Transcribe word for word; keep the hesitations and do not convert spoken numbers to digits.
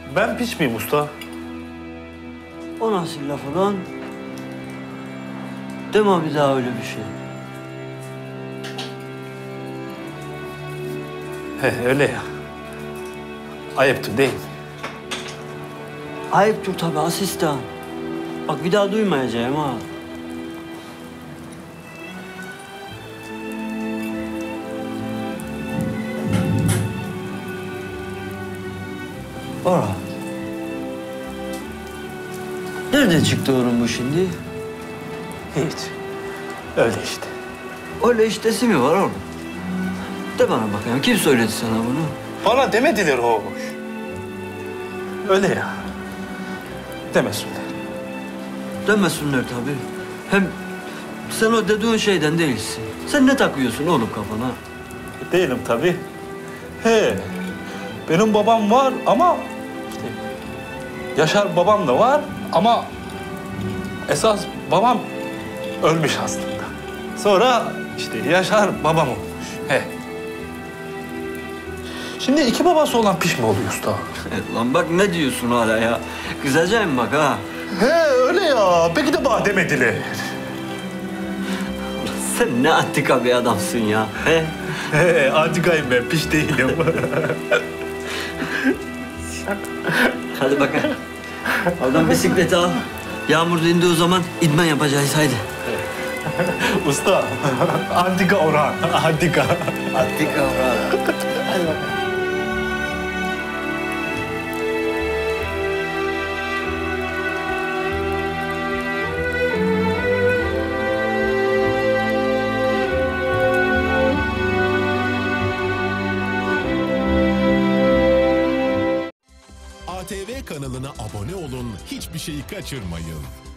Ben piç miyim usta? O nasıl laf ulan? Deme bir daha öyle bir şey. He öyle ya. Ayıptır değil mi? Ayıptır tabii asistan. Bak bir daha duymayacağım ha. Ora. Nereden çıktı oğlum bu şimdi? Hiç. Öyle işte. Öyle iştesi mi var oğlum? De bana bakayım, kim söyledi sana bunu? Bana demediler oğlum. Öyle ya. Demesinler. Demesinler tabii. Hem sen o dediğin şeyden değilsin. Sen ne takıyorsun oğlum kafana? Değilim tabii. He. Benim babam var ama işte Yaşar babam da var ama esas babam ölmüş aslında. Sonra işte Yaşar babam olmuş. He. Şimdi iki babası olan piş mi oluyor usta? Lan bak ne diyorsun hala ya? Kızacağım bak ha. He öyle ya. Peki de bana demediler. Sen ne antika bir adamsın ya. He? He antikayım ben piş değilim. Hadi bakalım. Oradan bisikleti al. Yağmur dindi o zaman idman yapacağız haydi. Usta antika Orhan. Antika. Antika Orhan. Hadi bakalım. A T V kanalına abone olun, hiçbir şeyi kaçırmayın.